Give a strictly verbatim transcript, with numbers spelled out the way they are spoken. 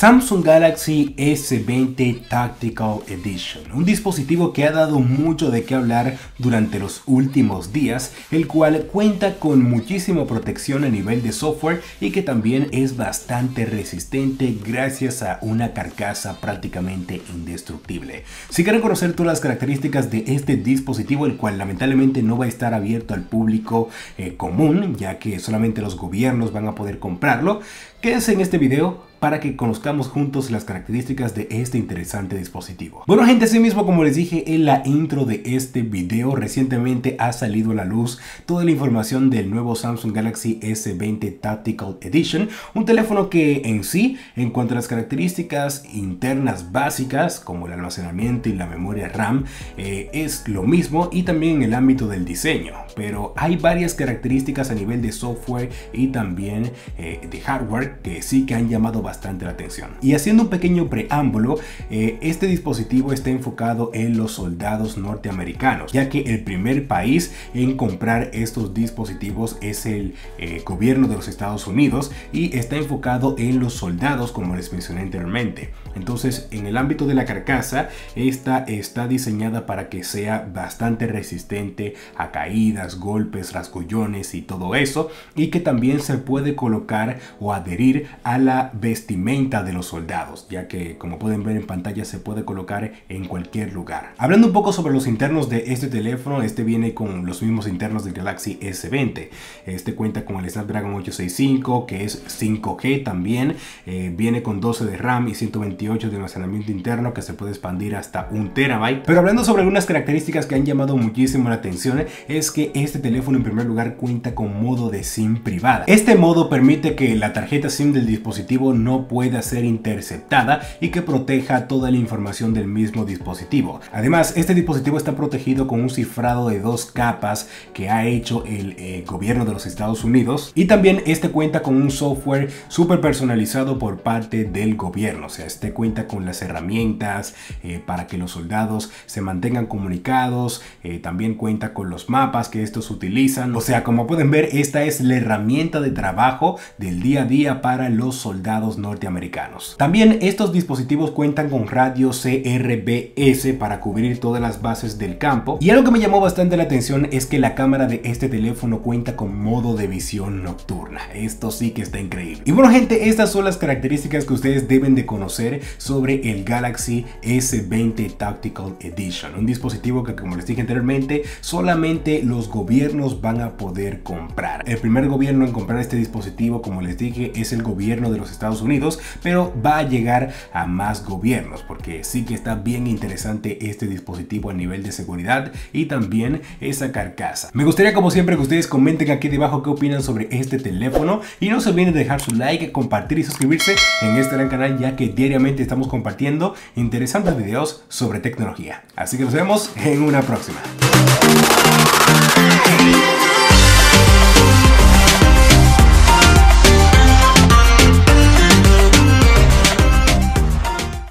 Samsung Galaxy S veinte Tactical Edition, un dispositivo que ha dado mucho de qué hablar durante los últimos días, el cual cuenta con muchísima protección a nivel de software y que también es bastante resistente gracias a una carcasa prácticamente indestructible. Si quieren conocer todas las características de este dispositivo, el cual lamentablemente no va a estar abierto al público eh, común, ya que solamente los gobiernos van a poder comprarlo, quédense en este video para que conozcamos juntos las características de este interesante dispositivo. Bueno gente, así mismo como les dije en la intro de este video, recientemente ha salido a la luz toda la información del nuevo Samsung Galaxy S veinte Tactical Edition, un teléfono que en sí, en cuanto a las características internas básicas como el almacenamiento y la memoria RAM, eh, es lo mismo, y también en el ámbito del diseño, pero hay varias características a nivel de software y también eh, de hardware que sí que han llamado bastante bastante la atención. Y haciendo un pequeño preámbulo, eh, este dispositivo está enfocado en los soldados norteamericanos, ya que el primer país en comprar estos dispositivos es el eh, gobierno de los Estados Unidos, y está enfocado en los soldados, como les mencioné anteriormente. Entonces, en el ámbito de la carcasa, esta está diseñada para que sea bastante resistente a caídas, golpes, rasguñones y todo eso, y que también se puede colocar o adherir a la vestimenta de los soldados, ya que como pueden ver en pantalla se puede colocar en cualquier lugar. Hablando un poco sobre los internos de este teléfono, este viene con los mismos internos del Galaxy S veinte. Este cuenta con el Snapdragon ocho sesenta y cinco, que es cinco G también, eh, viene con doce de RAM y ciento veintiocho de almacenamiento interno, que se puede expandir hasta un terabyte. Pero hablando sobre algunas características que han llamado muchísimo la atención, es que este teléfono en primer lugar cuenta con modo de SIM privada. Este modo permite que la tarjeta SIM del dispositivo no pueda ser interceptada y que proteja toda la información del mismo dispositivo. Además, este dispositivo está protegido con un cifrado de dos capas que ha hecho el eh, gobierno de los Estados Unidos, y también este cuenta con un software súper personalizado por parte del gobierno. O sea, este cuenta con las herramientas eh, para que los soldados se mantengan comunicados, eh, también cuenta con los mapas que estos utilizan. O sea, como pueden ver, esta es la herramienta de trabajo del día a día para los soldados norteamericanos. También estos dispositivos cuentan con radio C R B S para cubrir todas las bases del campo, y algo que me llamó bastante la atención es que la cámara de este teléfono cuenta con modo de visión nocturna. Esto sí que está increíble. Y bueno gente, estas son las características que ustedes deben de conocer sobre el Galaxy S veinte Tactical Edition, un dispositivo que, como les dije anteriormente, solamente los gobiernos van a poder comprar. El primer gobierno en comprar este dispositivo, como les dije, es el gobierno de los Estados Unidos, pero va a llegar a más gobiernos, porque sí que está bien interesante este dispositivo a nivel de seguridad y también esa carcasa. Me gustaría, como siempre, que ustedes comenten aquí debajo qué opinan sobre este teléfono, y no se olviden de dejar su like, compartir y suscribirse en este gran canal, ya que diariamente estamos compartiendo interesantes videos sobre tecnología. Así que nos vemos en una próxima.